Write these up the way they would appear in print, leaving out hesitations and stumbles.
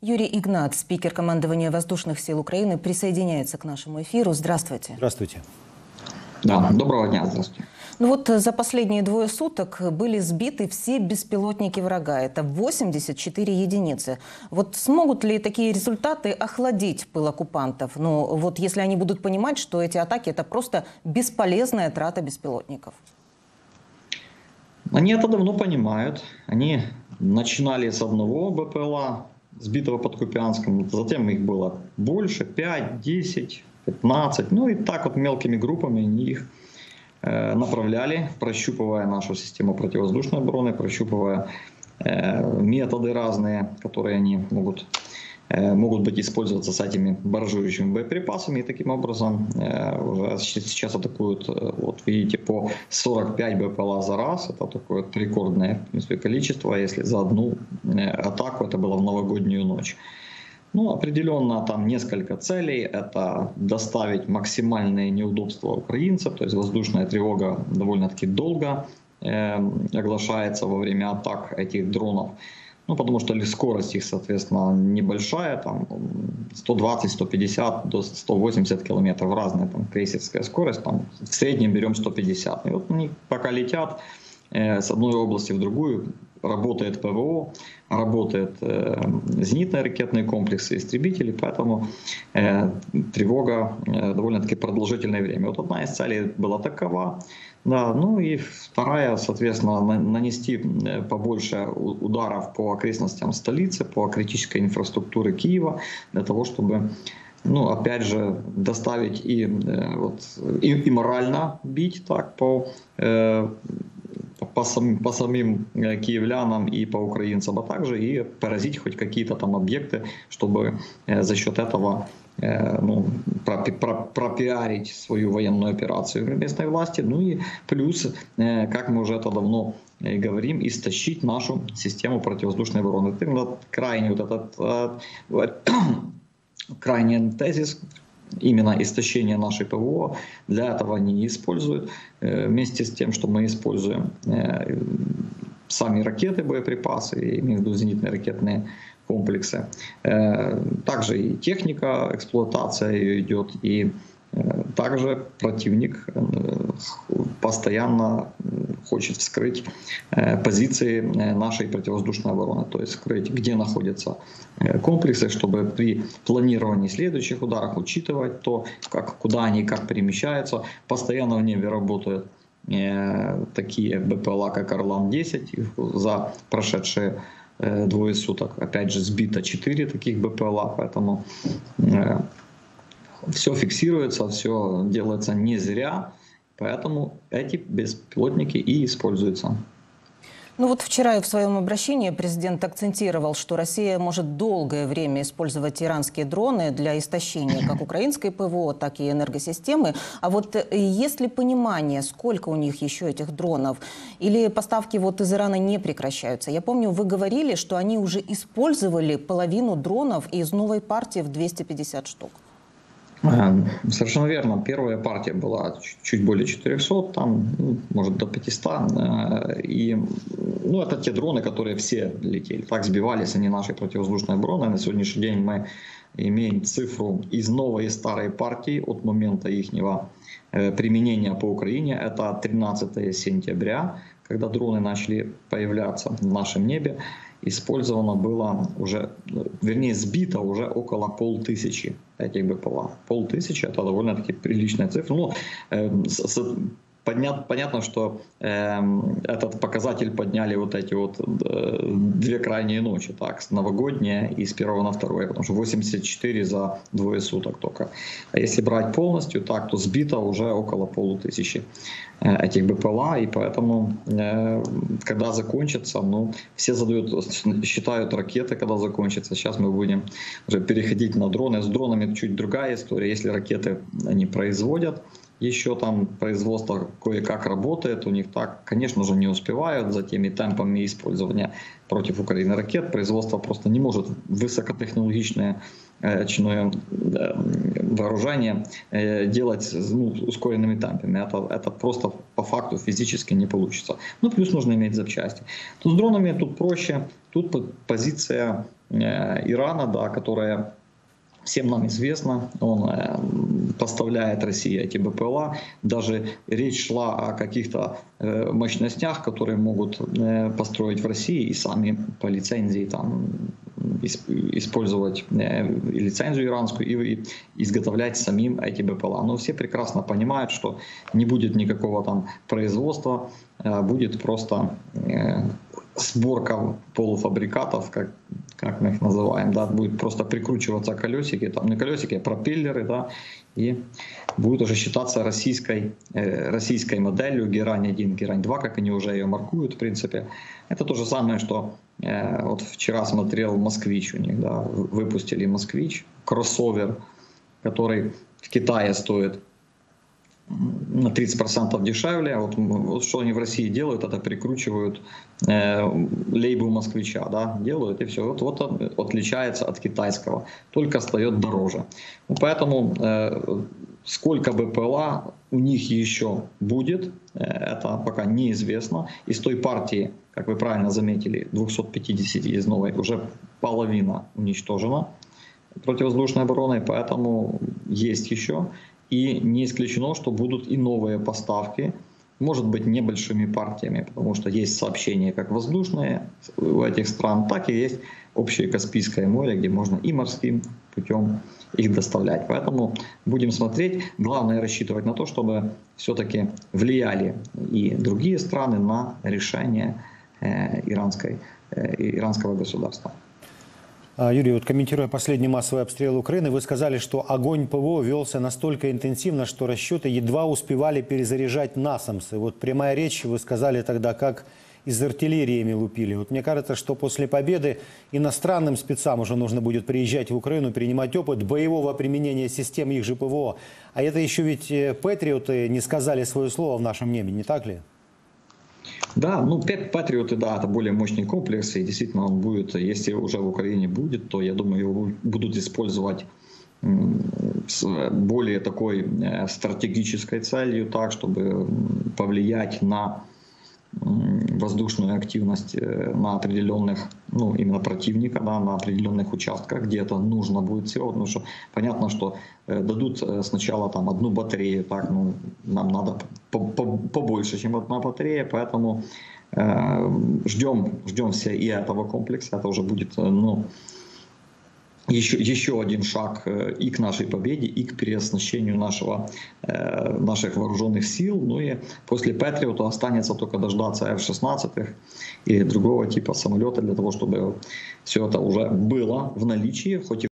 Юрий Игнат, спикер командования Воздушных сил Украины, присоединяется к нашему эфиру. Здравствуйте. Здравствуйте. Да, доброго дня, здравствуйте. Ну вот за последние двое суток были сбиты все беспилотники врага. Это 84 единицы. Вот смогут ли такие результаты охладить пыл оккупантов? Ну вот если они будут понимать, что эти атаки – это просто бесполезная трата беспилотников. Они это давно понимают. Они начинали с одного БПЛА, сбитого под Купянском. Затем их было больше, 5, 10, 15. Ну и так вот мелкими группами они их направляли, прощупывая нашу систему противовоздушной обороны, прощупывая методы разные, которые они могут быть использоваться с этими баражирующими боеприпасами. И таким образом уже сейчас атакуют, вот видите, по 45 БПЛА за раз. Это такое вот рекордное, в принципе, количество. Если за одну атаку, это было в новогоднюю ночь. Ну, определенно там несколько целей. Это доставить максимальные неудобства украинцам. То есть воздушная тревога довольно-таки долго оглашается во время атак этих дронов. Ну, потому что скорость их, соответственно, небольшая, там 120, 150 до 180 километров, разная там крейсерская скорость, там в среднем берем 150. И вот они пока летят с одной области в другую, работает ПВО, работают зенитные ракетные комплексы, истребители, поэтому тревога довольно-таки продолжительное время. Вот одна из целей была такова. Да, ну и вторая, соответственно, нанести побольше ударов по окрестностям столицы, по критической инфраструктуре Киева, для того, чтобы, ну, опять же, доставить и морально бить так по самим киевлянам и по украинцам, а также и поразить хоть какие-то там объекты, чтобы за счет этого пропиарить свою военную операцию местной власти. Ну и плюс, как мы уже это давно говорим, истощить нашу систему противовоздушной обороны. Это крайний крайний тезис. Именно истощение нашей ПВО для этого они используют. Вместе с тем, что мы используем сами ракеты, боеприпасы, я имею в виду зенитные ракетные комплексы. Также и техника, эксплуатация ее идет, и также противник постоянно хочет вскрыть позиции нашей противовоздушной обороны, то есть вскрыть, где находятся комплексы, чтобы при планировании следующих ударов учитывать то, куда они как перемещаются. Постоянно в небе работают такие БПЛА, как Орлан-10. За прошедшие двое суток, опять же, сбито 4 таких БПЛА, поэтому все фиксируется, все делается не зря, поэтому эти беспилотники и используются. Ну вот вчера в своем обращении президент акцентировал, что Россия может долгое время использовать иранские дроны для истощения как украинской ПВО, так и энергосистемы. А вот есть ли понимание, сколько у них еще этих дронов? Или поставки вот из Ирана не прекращаются? Я помню, вы говорили, что они уже использовали половину дронов из новой партии в 250 штук. Совершенно верно. Первая партия была чуть более 400, там, может, до 500. И, это те дроны, которые все летели. Так сбивались они нашей противовоздушной обороны. На сегодняшний день мы имеем цифру из новой и старой партии от момента их применения по Украине. Это 13 сентября, когда дроны начали появляться в нашем небе. Использовано было уже, вернее, сбито уже около 5000 этих БПЛА. 5000 – это довольно-таки приличная цифра. Понятно, что этот показатель подняли вот эти вот две крайние ночи, так, новогодняя и с 1 на 2, потому что 84 за двое суток только. А если брать полностью, так, то сбито уже около 5000 этих БПЛА, и поэтому, когда закончится, все считают ракеты, когда закончится. Сейчас мы будем уже переходить на дроны. С дронами чуть другая история. Если ракеты они производят, еще там производство кое-как работает, у них так, конечно же, не успевают за теми темпами использования против Украины ракет. Производство просто не может высокотехнологичное вооружение делать ускоренными темпами. Это просто по факту физически не получится. Плюс нужно иметь запчасти. Тут с дронами тут проще. Тут позиция Ирана, да, которая всем нам известно, он поставляет России эти БПЛА. Даже речь шла о каких-то мощностях, которые могут построить в России и сами по лицензии там использовать лицензию иранскую и изготовлять самим эти БПЛА. Но все прекрасно понимают, что не будет никакого там производства, будет просто сборка полуфабрикатов, как мы их называем, да, будет просто прикручиваться колесики, там не колесики, а пропеллеры, да, и будет уже считаться российской моделью Герань-1, Герань-2, как они уже ее маркуют, в принципе. Это то же самое, что вот вчера смотрел «Москвич» у них, да, выпустили «Москвич», кроссовер, который в Китае стоит на 30% дешевле. Вот что они в России делают, это прикручивают лейбу «Москвича», да, делают и все. Вот он отличается от китайского, только стоит дороже. Ну, поэтому сколько БПЛА у них еще будет, это пока неизвестно. Из той партии, как вы правильно заметили, 250 из новой, уже половина уничтожена противовоздушной обороной, поэтому есть еще. И не исключено, что будут и новые поставки, может быть, небольшими партиями, потому что есть сообщения как воздушные у этих стран, так и есть общее Каспийское море, где можно и морским путем их доставлять. Поэтому будем смотреть. Главное рассчитывать на то, чтобы все-таки влияли и другие страны на решение иранского государства. Юрий, вот комментируя последний массовый обстрел Украины, вы сказали, что огонь ПВО велся настолько интенсивно, что расчеты едва успевали перезаряжать насамсы. Вот прямая речь, вы сказали тогда, как из артиллериями лупили. Вот мне кажется, что после победы иностранным спецам уже нужно будет приезжать в Украину, перенимать опыт боевого применения систем их же ПВО. А это еще ведь патриоты не сказали свое слово в нашем небе, не так ли? Да, ну Патриоты, да, это более мощный комплекс, и действительно он будет, если уже в Украине будет, то я думаю, его будут использовать с более такой стратегической целью, так, чтобы повлиять на воздушную активность на определенных, ну, именно противника, да, на определенных участках, где это нужно будет сделать. Потому что понятно, что дадут сначала там одну батарею, так, ну, нам надо побольше, чем одна батарея, поэтому ждем все и этого комплекса. Это уже будет, ну, еще один шаг и к нашей победе, и к переоснащению наших вооруженных сил. Ну и после Патриота останется только дождаться F-16 или другого типа самолета для того, чтобы все это уже было в наличии, хоть и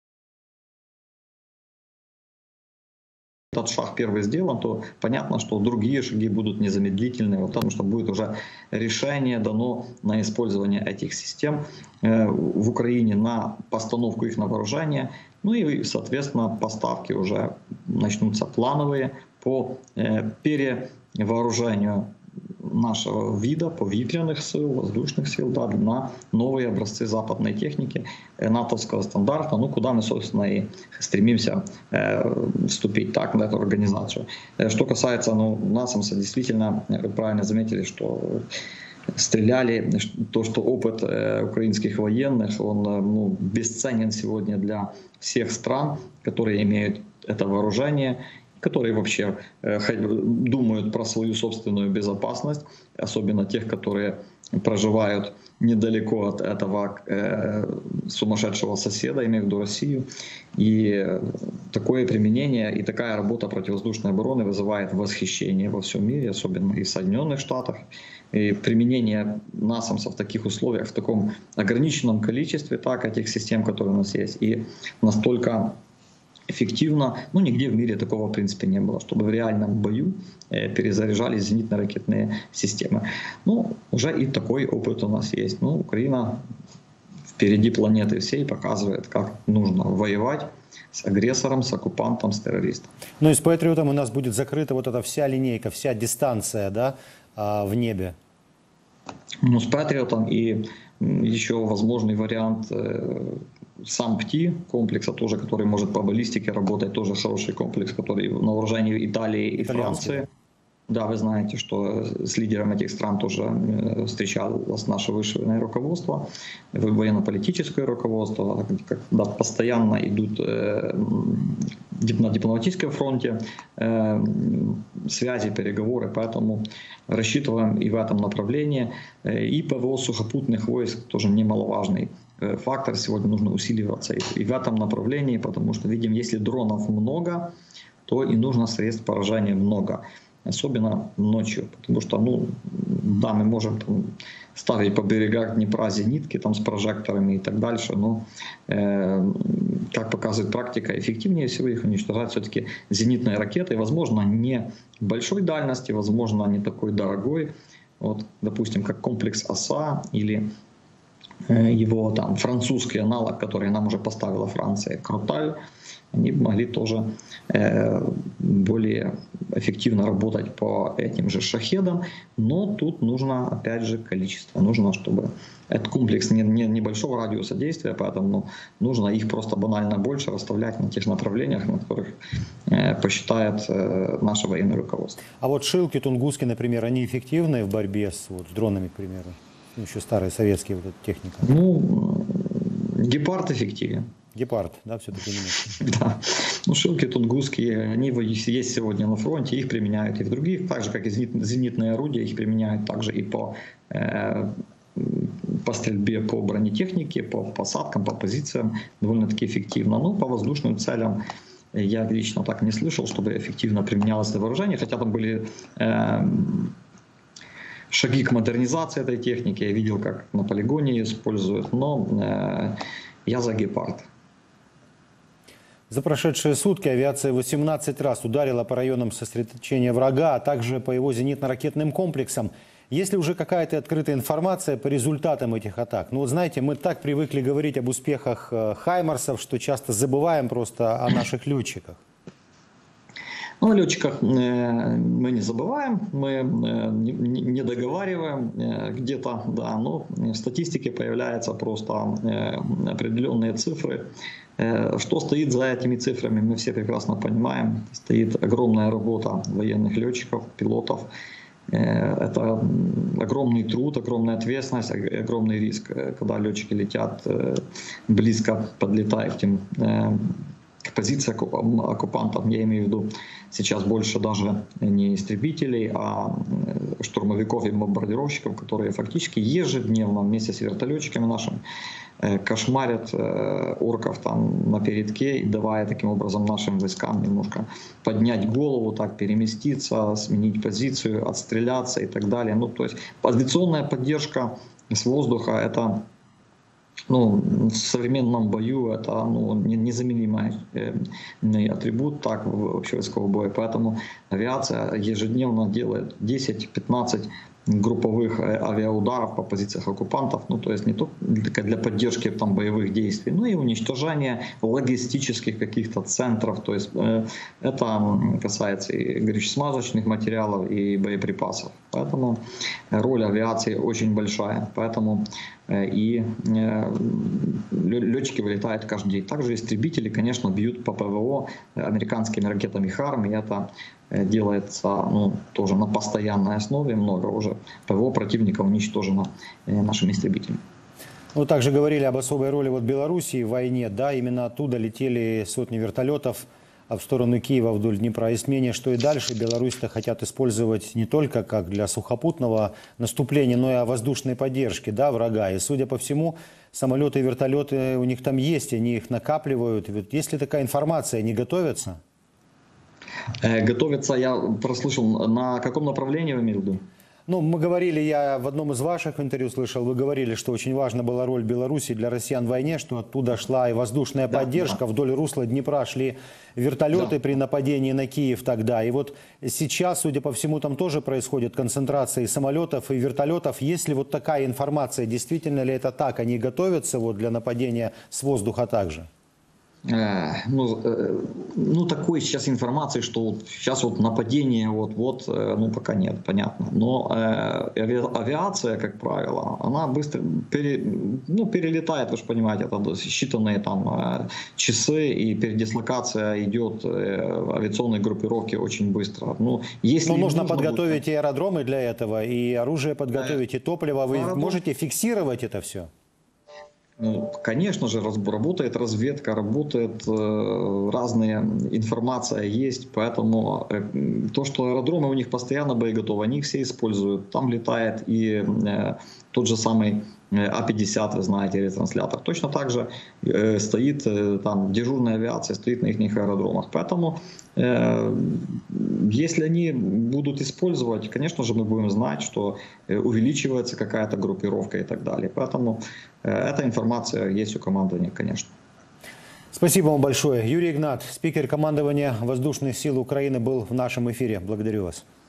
этот шаг первый сделан, то понятно, что другие шаги будут незамедлительные, потому что будет уже решение дано на использование этих систем в Украине, на постановку их на вооружение, ну и, соответственно, поставки уже начнутся плановые по перевооружению нашего вида, повітряных сил, воздушных сил, да, на новые образцы западной техники, натовского стандарта, ну, куда мы, собственно, и стремимся вступить, так, в эту организацию. Что касается, ну, НАСАМСа, действительно, вы правильно заметили, что стреляли, то, что опыт украинских военных, он, ну, бесценен сегодня для всех стран, которые имеют это вооружение, которые вообще думают про свою собственную безопасность, особенно тех, которые проживают недалеко от этого сумасшедшего соседа, имею в виду Россию. И такое применение и такая работа противовоздушной обороны вызывает восхищение во всем мире, особенно и в Соединенных Штатах. И применение НАСАМСа в таких условиях, в таком ограниченном количестве, так, этих систем, которые у нас есть, и настолько эффективно, ну, нигде в мире такого, в принципе, не было, чтобы в реальном бою перезаряжались зенитно-ракетные системы. Ну, уже и такой опыт у нас есть. Ну, Украина впереди планеты всей показывает, как нужно воевать с агрессором, с оккупантом, с террористом. Ну и с Патриотом у нас будет закрыта вот эта вся линейка, вся дистанция, да, в небе. Ну, с Патриотом и еще возможный вариант сам ПТИ комплекса, тоже, который может по баллистике работать, тоже хороший комплекс, который на вооружении Италии и Франции. Да, вы знаете, что с лидером этих стран тоже встречалось наше высшее руководство, военно-политическое руководство, когда постоянно идут на дипломатическом фронте связи, переговоры, поэтому рассчитываем и в этом направлении. И ПВО сухопутных войск тоже немаловажный фактор. Сегодня нужно усиливаться и в этом направлении, потому что видим, если дронов много, то и нужно средств поражения много. Особенно ночью, потому что, да, мы можем там ставить по берегах Днепра зенитки там с прожекторами и так дальше, но, как показывает практика, эффективнее всего их уничтожать все-таки зенитные ракеты, возможно, не большой дальности, возможно, не такой дорогой, вот, допустим, как комплекс ОСА или его там французский аналог, который нам уже поставила Франция, Кроталь, они могли тоже более эффективно работать по этим же шахедам, но тут нужно, опять же, количество. Нужно, чтобы этот комплекс небольшого радиуса действия, поэтому нужно их просто банально больше расставлять на тех направлениях, на которых посчитает наше военное руководство. А вот Шилки, Тунгуски, например, они эффективны в борьбе с дронами, к примеру? Еще старые советские техника. Гепард эффективен. Гепард, да, все-таки немножко. Да. Шилки, Тунгуски, они есть сегодня на фронте, их применяют и в других, так же, как и зенитные орудия, их применяют также и по стрельбе по бронетехнике, по посадкам, по позициям довольно-таки эффективно. Но по воздушным целям я лично так не слышал, чтобы эффективно применялось это вооружение, хотя там были шаги к модернизации этой техники, я видел, как на полигоне ее используют, но я за Гепард. За прошедшие сутки авиация 18 раз ударила по районам сосредоточения врага, а также по его зенитно-ракетным комплексам. Есть ли уже какая-то открытая информация по результатам этих атак? Вот знаете, мы так привыкли говорить об успехах хаймарсов, что часто забываем просто о наших летчиках. О летчиках мы не забываем, мы не договариваем где-то, да, но в статистике появляются просто определенные цифры. Что стоит за этими цифрами, мы все прекрасно понимаем. Стоит огромная работа военных летчиков, пилотов. Это огромный труд, огромная ответственность, огромный риск, когда летчики летят близко, подлетая к позиции оккупантов. Я имею в виду сейчас больше даже не истребителей, а штурмовиков и бомбардировщиков, которые фактически ежедневно вместе с вертолетчиками нашими кошмарят орков там на передке, и давая таким образом нашим войскам немножко поднять голову, так переместиться, сменить позицию, отстреляться и так далее. То есть авиационная поддержка с воздуха — это в современном бою это незаменимый атрибут так в общевойскового боя. Поэтому авиация ежедневно делает 10-15 групповых авиаударов по позициях оккупантов, то есть не только для поддержки там боевых действий, но и уничтожения логистических каких-то центров, то есть это касается и горюче-смазочных материалов, и боеприпасов. Поэтому роль авиации очень большая, поэтому и летчики вылетают каждый день. Также истребители, конечно, бьют по ПВО американскими ракетами ХАРМ, и это делается тоже на постоянной основе. Много уже ПВО противника уничтожено нашими истребителями. Также говорили об особой роли Белоруссии в войне. Да, именно оттуда летели сотни вертолетов в сторону Киева вдоль Днепра. Есть мнение, что и дальше белорусы хотят использовать не только как для сухопутного наступления, но и воздушной поддержки врага. И, судя по всему, самолеты и вертолеты у них там есть, они их накапливают. Есть ли такая информация, они готовятся? Готовятся, я прослышал, на каком направлении вы имеете в виду? Мы говорили, я в одном из ваших интервью слышал, вы говорили, что очень важна была роль Беларуси для россиян в войне, что оттуда шла и воздушная поддержка, вдоль русла Днепра шли вертолеты при нападении на Киев тогда. И вот сейчас, судя по всему, там тоже происходит концентрация и самолетов, и вертолетов. Есть ли такая информация, действительно ли это так? Они готовятся для нападения с воздуха также? Ну, такой сейчас информации, что вот сейчас вот нападение, ну, пока нет, понятно. Но авиация, как правило, она быстро перелетает, вы же понимаете, это считанные там часы, и передислокация идет авиационной группировки очень быстро. Ну, если нужно подготовить и аэродромы для этого, и оружие подготовить, и топливо. Вы можете фиксировать это все? Ну, конечно же, работает разведка, работает разная информация есть, поэтому то, что аэродромы у них постоянно боеготовы, они их все используют. Там летает и тот же самый А-50, вы знаете, ретранслятор. Точно так же стоит там дежурная авиация, стоит на их аэродромах. Поэтому если они будут использовать, конечно же, мы будем знать, что увеличивается какая-то группировка и так далее. Поэтому эта информация есть у командования, конечно. Спасибо вам большое. Юрий Игнат, спикер командования Воздушных сил Украины, был в нашем эфире. Благодарю вас.